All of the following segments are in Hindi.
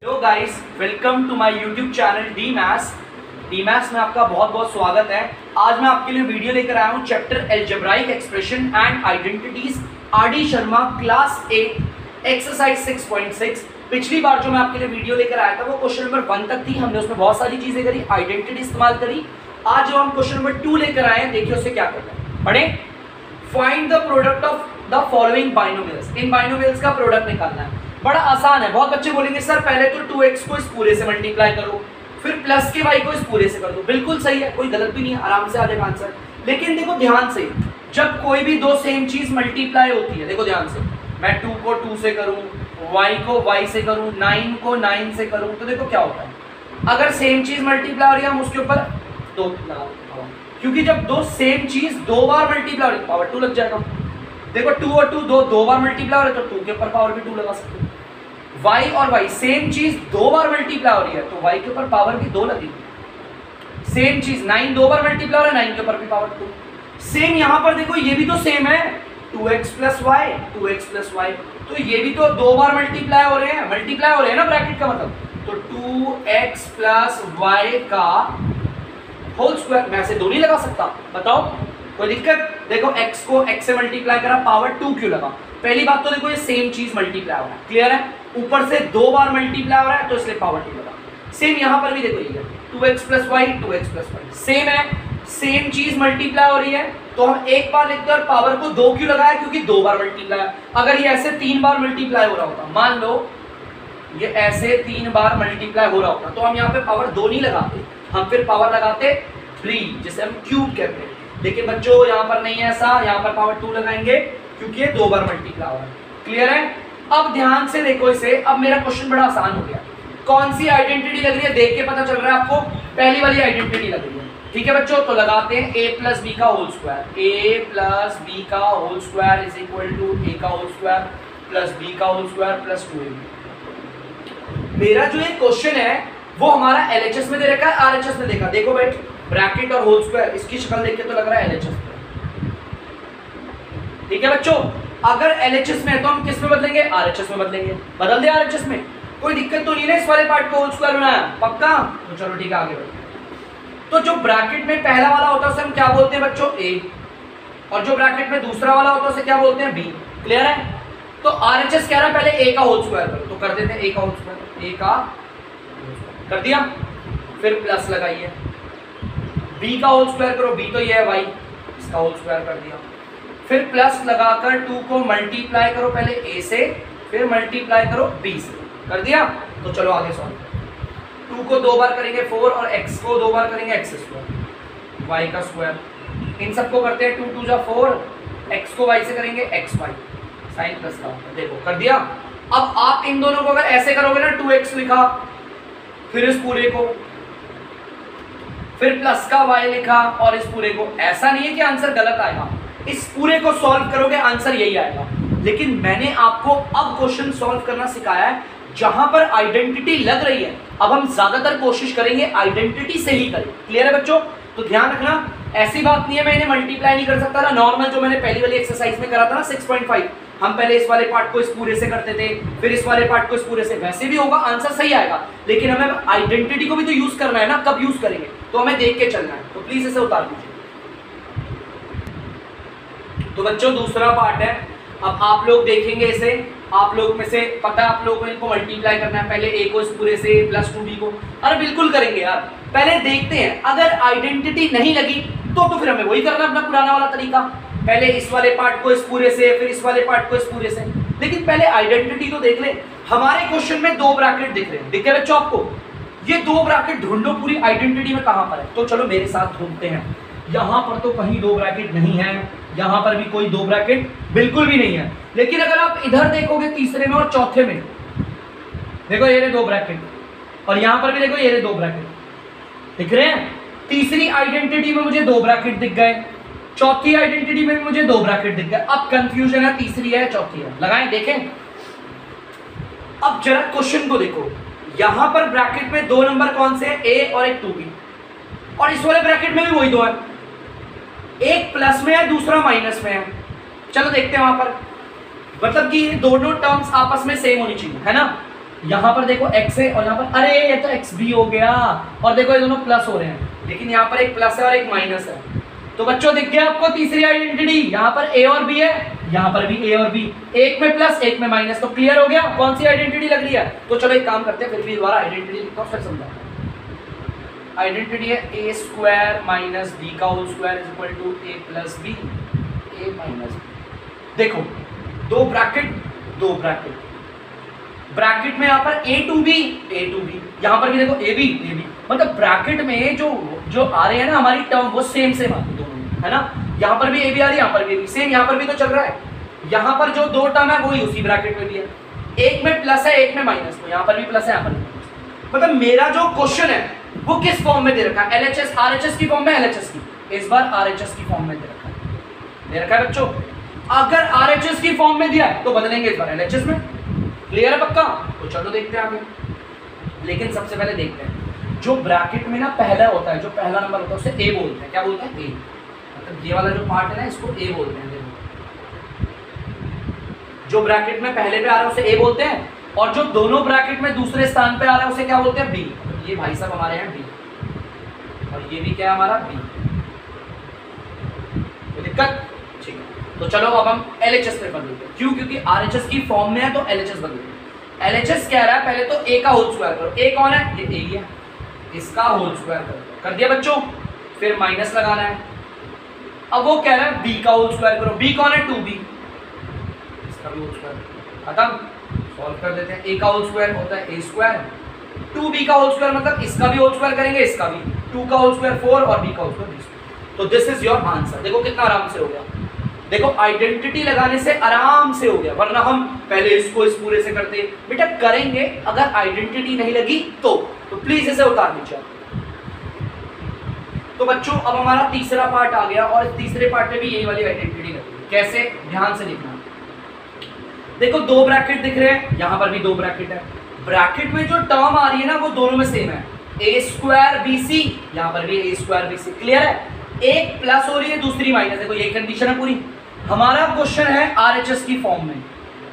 Hello guys, welcome to my YouTube channel D maths में आपका बहुत बहुत स्वागत है। आज मैं आपके लिए वीडियो लेकर आया हूँ chapter algebraic expression and identities R D. Sharma class 8 exercise 6.6। पिछली बार जो मैं आपके लिए वीडियो लेकर आया था वो क्वेश्चन नंबर 1 तक थी। हमने उसमें बहुत सारी चीजें करी, आइडेंटिटी इस्तेमाल करी। आज जो हम क्वेश्चन नंबर 2 लेकर आए हैं, देखिए उससे क्या करना है। पढ़े, find the product of the following binomials. इन बाइनोमियल्स का प्रोडक्ट निकालना है। बड़ा आसान है। बहुत बच्चे बोलेंगे सर पहले तो 2x को इस पूरे से मल्टीप्लाई करो, फिर प्लस के y को इस पूरे से कर दो। बिल्कुल सही है, कोई गलत भी नहीं है, आराम से आ जाएगा आंसर। लेकिन देखो ध्यान से, जब कोई भी दो सेम चीज मल्टीप्लाई होती है, देखो ध्यान से, मैं 2 को 2 से करूं, y को y से करूं, 9 को 9 से करूं, तो देखो क्या होता है। अगर सेम चीज मल्टीप्लाई हो रही है, हम उसके ऊपर 2 लगा, क्योंकि जब दो सेम चीज 2 बार मल्टीप्लाई हो रही है, पावर 2 लग जाएगा। देखो 2 और 2 दो बार मल्टीप्लाई हो रहे, तो 2 के ऊपर पावर भी 2 लगा सकते हो। y और y सेम चीज 2 बार मल्टीप्लाई हो रही है, तो y के ऊपर पावर भी 2 लगेगी। सेम चीज 9 2 बार मल्टीप्लाई हो रहा है, 9 के ऊपर भी पावर 2। सेम यहाँ पर देखो, ये भी तो सेम है, 2x + y 2x + y, तो ये भी तो 2 बार मल्टीप्लाई हो रहे हैं ना, ब्रैकेट का मतलब। तो 2x + y का होल स्क्वायर, मैं ऐसे 2 नहीं लगा सकता, बताओ कोई दिक्कत? देखो x को x से मल्टीप्लाई करा, पावर 2 क्यों लगा? पहली बात तो देखो ये सेम चीज मल्टीप्लाई हो रहा है, क्लियर है। ऊपर से 2 बार मल्टीप्लाई हो रहा है, तो इसलिए पावर 2 लगा। सेम यहाँ पर भी देखो, ये 2x + y 2x + y same है, सेम चीज मल्टीप्लाई हो रही है, तो हम एक बार लिखते हैं और पावर को 2 क्यों लगाया? क्योंकि 2 बार मल्टीप्लाई। अगर ये ऐसे 3 बार मल्टीप्लाई हो रहा होता, मान लो ये ऐसे 3 बार मल्टीप्लाई हो रहा होता, तो हम यहाँ पे पावर 2 नहीं लगाते, हम फिर पावर लगाते 3, जिसे हम क्यूब कहते हैं। लेकिन बच्चों यहाँ पर नहीं है ऐसा, यहाँ पर पावर 2 लगाएंगे क्योंकि ये 2 बार मल्टीप्लाई हो रहा है, क्लियर है। अब ध्यान से देखो इसे, अब मेरा क्वेश्चन बड़ा आसान हो गया। कौन सी आइडेंटिटी लग रही है देख के पता चल रहा है आपको, पहली वाली आइडेंटिटी लग रही है, ठीक है बच्चों। तो लगाते हैं a + b का होल स्क्वायर, a + b का whole square is equal to a का होल स्क्वायर प्लस b का होल स्क्वायर प्लस 2ab। मेरा जो ये क्वेश्चन है वो हमारा LHS में दे रखा है, RHS में देखा, देखो बेट, ब्रैकेट और होल स्क्वायर, इसकी शक्ल देख के तो लग रहा है LHS में, ठीक है बच्चों। अगर LHS में है तो हम किस में बदलेंगे? RHS में बदलेंगे। बदल दे RHS में, कोई दिक्कत तो नहीं है। इस वाले पार्ट को होल स्क्वायर बनाया, पक्का? तो चलो ठीक है, आगे बढ़ते। तो जो ब्रैकेट में पहला वाला होता है उसे हम क्या बोलते हैं बच्चों? A, और जो ब्रैकेट में दूसरा वाला होता है उसे क्या बोलते हैं? B, क्लियर है। तो RHS कह रहा है पहले A का होल स्क्वायर करो, तो कर देते हैं A का होल स्क्वायर, A का कर दिया, फिर प्लस लगाइए, B का होल स्क्वायर करो, B तो ये है y, इसका होल स्क्वायर कर दिया, फिर प्लस लगाकर 2 को मल्टीप्लाई करो पहले a से, फिर मल्टीप्लाई करो b से, कर दिया। तो चलो आगे सॉल्व। 2 को 2 बार करेंगे 4 और x को 2 बार करेंगे x², y का स्क्वायर, इन सबको करते हैं 2 × 2 = 4, x को y से करेंगे xy, साइन प्लस का, देखो कर दिया। अब आप इन दोनों को अगर ऐसे करोगे ना, 2x लिखा, फिर इस पूरे को, फिर प्लस का y लिखा और इस पूरे को, ऐसा नहीं है कि आंसर गलत आएगा। इस पूरे को सॉल्व करोगे आंसर यही आएगा। लेकिन मैंने आपको अब क्वेश्चन सॉल्व करना सिखाया है जहां पर आइडेंटिटी लग रही है। अब हम ज्यादातर कोशिश करेंगे आइडेंटिटी से ही करें, क्लियर है बच्चों। तो ध्यान रखना, ऐसी बात नहीं है मैं इन्हें मल्टीप्लाई नहीं कर सकता ना। नॉर्मल जो मैंने पहली वाली एक्सरसाइज में करा था ना 6.5, हम पहले इस वाले पार्ट को इस पूरे से करते थे, फिर इस वाले पार्ट को इस पूरे से, वैसे भी होगा, आंसर सही आएगा। लेकिन हमें आइडेंटिटी को भी तो यूज करना है ना, कब यूज करेंगे तो हमें देख के चलना है। तो प्लीज इसे उतार दीजिए। तो बच्चों दूसरा पार्ट है, अब आप लोग देखेंगे इसे, आप लोग में से पता है आप लोगों को इनको मल्टीप्लाई करना है, पहले a को इस पूरे से प्लस 2b को, अरे बिल्कुल करेंगे यार, पहले देखते हैं। अगर आइडेंटिटी नहीं लगी तो फिर हमें वही करना, अपना पुराना वाला तरीका, पहले इस वाले पार्ट को इस पूरे से, फिर इस वाले पार्ट को इस पूरे से। लेकिन पहले आइडेंटिटी तो देख ले। हमारे क्वेश्चन में 2 ब्रैकेट दिख रहे हैं, दिख रहे बच्चों आपको? ये 2 ब्रैकेट ढूंढो पूरी आइडेंटिटी में कहां पर है। तो चलो मेरे साथ ढूंढते हैं। यहां पर तो कहीं 2 ब्रैकेट नहीं है, यहां पर भी कोई 2 ब्रैकेट बिल्कुल भी नहीं है। लेकिन अगर आप इधर देखोगे तीसरे में और चौथे में, देखो ये 2 ब्रैकेट, और यहां पर भी देखो ये 2 ब्रैकेट दिख रहे हैं। तीसरी आइडेंटिटी में मुझे 2 ब्रैकेट दिख गए, चौथी आइडेंटिटी में मुझे 2 ब्रैकेट दिख गए। अब कंफ्यूजन है, तीसरी है चौथी है, लगाएं देखें। अब जरा क्वेश्चन को देखो, यहां पर ब्रैकेट में 2 नंबर कौन से है? a और एक 2b, और इस वाले ब्रैकेट में भी वही 2 है, एक प्लस में है दूसरा माइनस में है। चलो देखते हैं वहां पर, मतलब कि दोनों टर्म्स आपस में सेम होनी चाहिए, है ना। यहाँ पर देखो x है और यहाँ पर अरे ये तो x भी हो गया, और देखो ये दोनों प्लस हो रहे हैं, लेकिन यहाँ पर एक प्लस है और एक माइनस है। तो बच्चों दिख गया आपको तीसरी आइडेंटिटी, यहाँ पर a और b है, यहाँ पर भी a और b, एक में प्लस एक में माइनस। तो क्लियर हो गया कौन सी आइडेंटिटी लग रही है। तो चलो एक काम करते हैं, फिर भी दोबारा आइडेंटिटी लिखता हूँ फिर समझाता हूँ। आइडेंटिटी है a स्क्वायर माइनस b का whole square is equal to a plus b, a minus b। देखो दो ब्रैकेट ब्रैकेट में यहाँ पर a टू b, यहाँ पर भी देखो a b, मतलब ब्रैकेट में जो आ रहे हैं ना हमारी टर्म वो सेम आती है दोनों, है ना। यहाँ पर भी a b आ रही है, यहाँ पर भी a b सेम, यहाँ पर भी तो चल रहा है। यहाँ पर जो दो टर्म है वही उसी ब्रैकेट में भी है, एक में प्लस है एक में माइनस, तो यहाँ पर भी प्लस है यहाँ पर भी माइनस। मतलब मेरा जो क्वेश्चन है वो किस फॉर्म में दे रखा है, LHS RHS की फॉर्म में, LHS की, इस बार RHS की फॉर्म में दे रखा है बच्चों। अगर RHS की फॉर्म में दिया है तो बदलेंगे इस बार LHS में। क्लियर है पक्का। तो चलो देखते हैं आगे, लेकिन सबसे पहले देखते हैं जो ब्रैकेट में ना पहला होता है, जो पहला नंबर होता है उसे a बोलते हैं। क्या बोलते हैं? a। मतलब ये वाला जो पार्ट है ना इसको a बोलते हैं। जो ब्रैकेट में पहले पे आ रहा है उसे a बोलते हैं, और जो दोनों ब्रैकेट में दूसरे स्थान पे आ रहा है उसे क्या बोलते हैं? b। ये भाई साहब हमारे यहाँ b, और ये भी क्या है हमारा b। कोई दिक्कत? ठीक है, तो चलो अब हम LHS पे बदलते हैं। क्यों? क्योंकि RHS की फॉर्म में है तो LHS बदलते हैं। LHS कह रहा है पहले तो a का होल स्क्वायर करो। a कौन है? ये a ही है, इसका होल स्क्वायर करो। कर दिया बच्चों। फिर माइनस लगाना है। अब वो कह रहा है b का होल स्क्वायर करो। b कौन है? 2b, इसका भी होल स्क्वायर। खत्म, सॉल्व कर देते हैं। a का होल स्क्वायर होता है a स्क्वायर, 2b का होल स्क्वायर मतलब इसका भी होल स्क्वायर करेंगे, इसका भी, 2 का होल स्क्वायर 4 और b का होल स्क्वायर 20। तो दिस इज योर आंसर। देखो कितना आराम से हो गया। देखो आइडेंटिटी लगाने से आराम से हो गया, वरना हम पहले इसको इस पूरे से करते। बेटा करेंगे, अगर आइडेंटिटी नहीं लगी तो प्लीज इसे उतार दीजिए। तो बच्चों अब हमारा तीसरा पार्ट आ गया, और तीसरे पार्ट में भी यही वाली आइडेंटिटी लगेगी। कैसे? ध्यान से देखना। देखो दो ब्रैकेट दिख रहे हैं, यहाँ पर भी दो ब्रैकेट है। ब्रैकेट में जो टर्म आ रही है ना वो दोनों में सेम है, a स्क्वायर bc, यहाँ पर भी a स्क्वायर bc। क्लियर है? एक प्लस हो रही है दूसरी माइनस। देखो ये कंडीशन है पूरी। हमारा क्वेश्चन है RHS की फॉर्म में।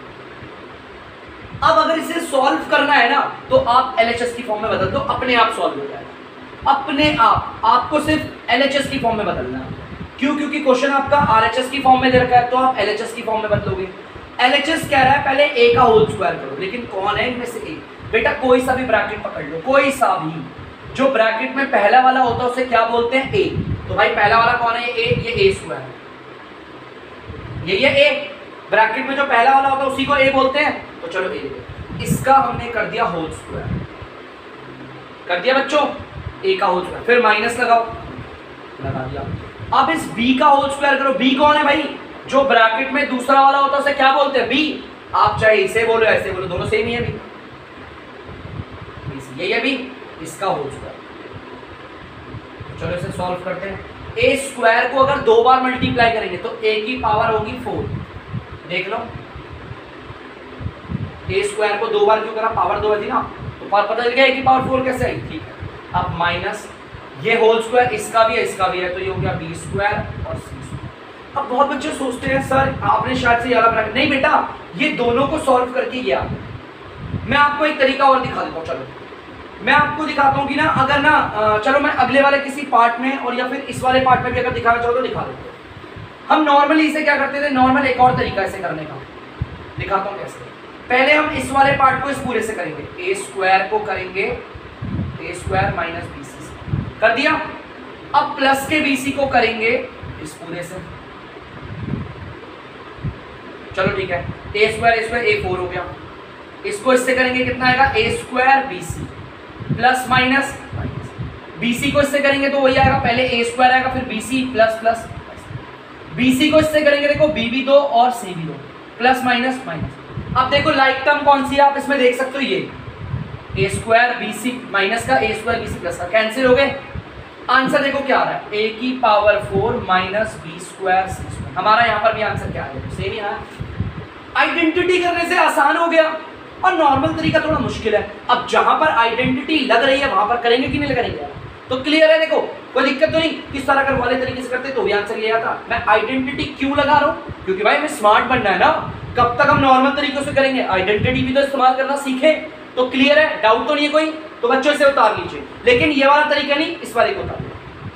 अब अगर इसे सॉल्व करना है ना तो आप LHS की फॉर्म में बदल दो, अपने आप सॉल्व हो जाएगा। अपने आप, आपको सिर्फ LHS की फॉर्म में बदलना है। क्यों? क्योंकि क्वेश्चन आपका RHS की फॉर्म में दे रखा है, तो आप LHS की फॉर्म में बदलोगे। LHS कह रहा है पहले a का होल स्क्वायर करो, लेकिन कौन है इनमें से a? बेटा कोई सा भी ब्रैकेट पकड़ लो, कोई सा भी। जो ब्रैकेट में पहला वाला होता है उसे क्या बोलते हैं? a। तो भाई पहला वाला कौन है? a, ये a स्क्वायर, ये a। ब्रैकेट में जो पहला वाला होता है उसी को a बोलते हैं। तो चलो a, इसका हमने कर दिया होल स्क्वायर, कर दिया बच्चों, a का होल स्क्वायर। फिर माइनस लगाओ, लगा दिया। अब इस b का होल स्क्वायर करो। b कौन है भाई? जो ब्रैकेट में दूसरा वाला होता है उसे क्या बोलते हैं? b। आप चाहे इसे बोलो ऐसे बोलो, दोनों सेम ही है। b, ये है b, इसका होल स्क्वायर। चलो इसे सॉल्व करते हैं। a स्क्वायर को अगर दो बार मल्टीप्लाई करेंगे तो a की पावर होगी 4। देख लो, a स्क्वायर को दो बार क्यों करा? पावर 2 थी ना, तो पावर पता चल गया a की पावर 4 कैसे आई। ठीक है, अब माइनस ये होल स्क्वायर, इसका भी है इसका भी है, तो ये हो गया b स्क्वायर और c स्क्वायर। अब बहुत बच्चे सोचते हैं सर आपने शायद से याद रखा। नहीं बेटा, ये दोनों को सॉल्व करके गया। मैं आपको एक तरीका और दिखा देता हूँ। चलो मैं आपको दिखाता हूँ कि ना अगर ना चलो मैं अगले वाले किसी पार्ट में और या फिर इस वाले पार्ट में भी अगर दिखाना चाहो तो दिखा देते हैं। हम नॉर्मली इसे क्या करते थे, नॉर्मल एक और तरीका इसे करने का दिखाता हूँ कैसे। पहले हम इस वाले पार्ट को इस पूरे से करेंगे, a स्क्वायर को करेंगे a स्क्वायर माइनस bc, कर दिया। अब प्लस के bc को करेंगे इस पूरे से। चलो ठीक है, a स्क्वायर a 4 हो गया। इसको इससे करेंगे कितना आएगा? a square bc plus minus minus. bc को इससे करेंगे तो वही आएगा, पहले a स्क्वायर आएगा फिर bc प्लस प्लस। bc को इससे करेंगे देखो b भी 2 और c भी 2, प्लस माइनस माइनस। अब देखो लाइक टर्म कौन सी है आप इसमें देख सकते हो, ये a स्क्वायर bc माइनस का a स्क्वायर bc प्लस का कैंसिल हो गए। आंसर देखो क्या आ रहा है, a की power 4 minus b square c square. हमारा यहाँ पर भी आंसर क्या है? सेम ही है। आइडेंटिटी करने से आसान हो गया और नॉर्मल तरीका थोड़ा मुश्किल है। अब जहां पर आइडेंटिटी लग रही है वहां पर करेंगे कि नहीं करेंगे? तो क्लियर है, देखो कोई दिक्कत तो नहीं। किस तरह कर वाले तरीके से करते तो भी आंसर ये आता। मैं आइडेंटिटी क्यों लगा रहा हूँ? क्योंकि भाई हमें स्मार्ट बनना है ना। कब तक हम नॉर्मल तरीकों से करेंगे? आइडेंटिटी भी तो इस्तेमाल करना सीखें। तो क्लियर है, डाउट तो नहीं है कोई? तो बच्चों से उतार लीजिए, लेकिन ये वाला तरीका नहीं, इस वाले को उतार।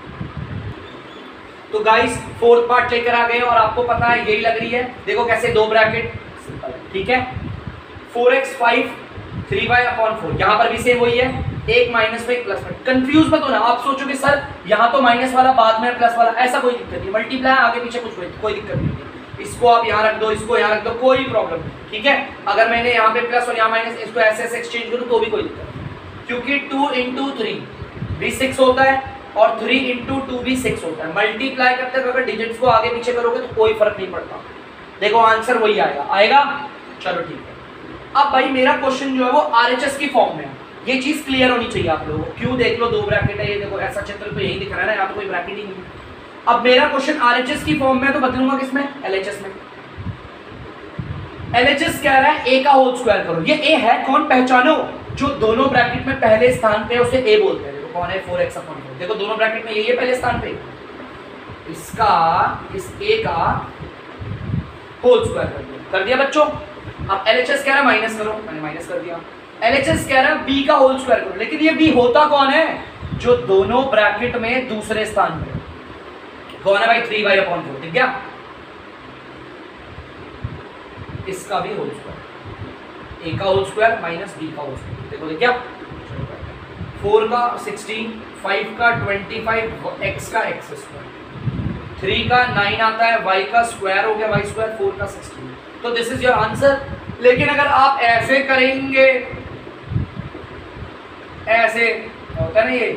तो गाइस फोर्थ पार्ट लेकर आ गए और आपको पता है यही लग रही है, देखो कैसे दो ब्रैकेट, ठीक है, 4x 5 3y/4, यहां पर भी सेम वही है, एक माइनस में एक प्लस में। कंफ्यूज मत होना, आप सोचोगे सर यहां तो माइनस वाला बाद में प्लस वाला, ऐसा कोई दिक्कत नहीं, मल्टीप्लाई आगे पीछे कुछ कोई दिक्कत नहीं, इसको आप यहां रख दो, इसको यहां रख दो, कोई प्रॉब्लम नहीं, ठीक है। अगर मैंने यहां पे प्लस और यहां माइनस, इसको ऐसे ऐसे एक्सचेंज करूं तो भी कोई दिक्कत नहीं, क्योंकि 2 × 3 भी 6 होता है और 3 × 2 भी 6 होता है। मल्टीप्लाई करते हुए अगर डिजिट्स को आगे पीछे करोगे तो कोई फर्क नहीं पड़ता, देखो आंसर वही आएगा। चलो ठीक है, अब भाई मेरा क्वेश्चन जो है वो आरएचएस की फॉर्म में है, ये चीज क्लियर होनी चाहिए आप लोगों को। क्यों, देख लो दो ब्रैकेट है, ये देखो ऐसा चित्र तो यही दिख रहा है ना, यहाँ तो कोई ब्रैकेट ही नहीं है। अब मेरा क्वेश्चन आरएचएस की फॉर्म में तो बदलूंगा किसमें, एलएचएस में। एलएचएस कह रहा है ए का होल स्क्वायर करो, ये ए है कौन, पहचानो, जो दोनों ब्रैकेट में पहले स्थान पे उसे ए बोलते हैं। देखो कौन है, 4x/4, देखो दोनों ब्रैकेट में यही है पहले स्थान पे, इसका इस ए का होल स्क्वायर कर दिया बच्चों। अब एलएचएस कह रहा है माइनस करो, मैंने माइनस कर दिया। एलएचएस कह रहा है बी का होल स्क्वायर करो, लेकिन ये बी होता कौन है, जो दोनों ब्रैकेट में दूसरे स्थान पे कौन है भाई, 3y/4, ठीक है। इसका भी होल स्क्वायर, ए का होल स्क्वायर माइनस बी का होल स्क्वायर, देखो क्या, 4 का 16, 5 का 25, x का x स्क्वायर, 3 का 9 आता है, y का स्क्वायर हो गया y स्क्वायर, 4 का 16, तो दिस इज योर आंसर। लेकिन अगर आप ऐसे करेंगे, ऐसे होता है ना ये,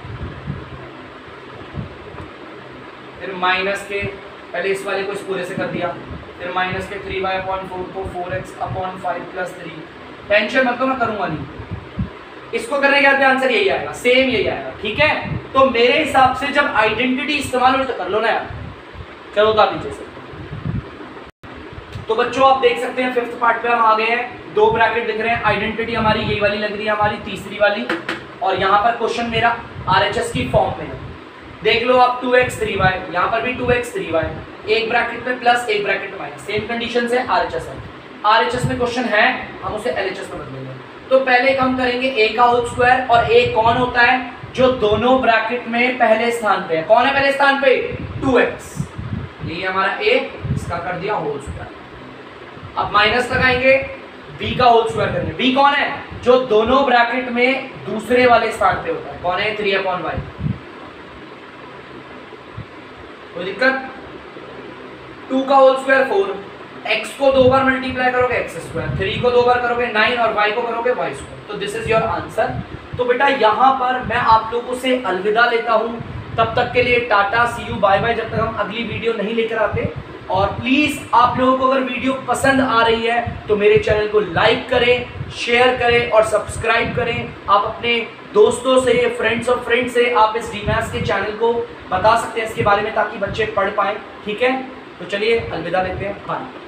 फिर माइनस के पहले इस वाले को इस पूरे से कर दिया, फिर माइनस के 3y/4 को 4x/5 + 3, टेंशन मत लो, मैं करूंगा नहीं, इसको करने के बाद आंसर यही आएगा, सेम यही आएगा, ठीक है। तो मेरे हिसाब से जब आइडेंटिटी इस्तेमाल हो तो कर लो ना यार, चलो बता दीजिए सर। तो बच्चों आप देख सकते हैं फिफ्थ पार्ट पे हम आ गए हैं, दो ब्रैकेट दिख रहे हैं, आइडेंटिटी हमारी यही वाली लग रही है, हमारी तीसरी वाली, और यहाँ पर क्वेश्चन मेरा आरएचएस की फॉर्म में है। देख लो आप 2x 3y, यहाँ पर भी 2x 3y, एक ब्रैकेट में प्लस एक ब्रैकेट में माइनस, सेम कंडीशन से आरएचएस है। आरएचएस में क्वेश्चन है, हम उसे एलएचएस में बदलेंगे। तो पहले हम करेंगे a का होल स्क्वायर, और a कौन होता है, जो दोनों ब्रैकेट में पहले स्थान पे है। कौन है पहले स्थान पे, 2x, ये हमारा a, इसका कर दिया होल स्क्वायर। अब माइनस लगाएंगे, b का होल स्क्वायर करेंगे। b कौन है, जो दोनों ब्रैकेट में दूसरे वाले स्थान पे होता है। कौन है, 3/y, कोई दिक्कत। 2 का होल स्क्वायर 4, x को दो बार मल्टीप्लाई करोगे x स्क्वायर, 3 को दो बार करोगे 9 और y को करोगे y स्क्वायर। तो दिस इज योर आंसर। तो बेटा यहाँ पर मैं आप लोगों से अलविदा लेता हूँ, तब तक के लिए टाटा, सी यू, बाय बाय, जब तक हम अगली वीडियो नहीं लेकर आते। और प्लीज आप लोगों को अगर वीडियो पसंद आ रही है तो मेरे चैनल को लाइक करें, शेयर करें और सब्सक्राइब करें। आप अपने दोस्तों से, फ्रेंड्स और फ्रेंड से आप इस डीमैथ्स के चैनल को बता सकते हैं इसके बारे में, ताकि बच्चे पढ़ पाएं, ठीक है। तो चलिए अलविदा लेते हैं, बाय।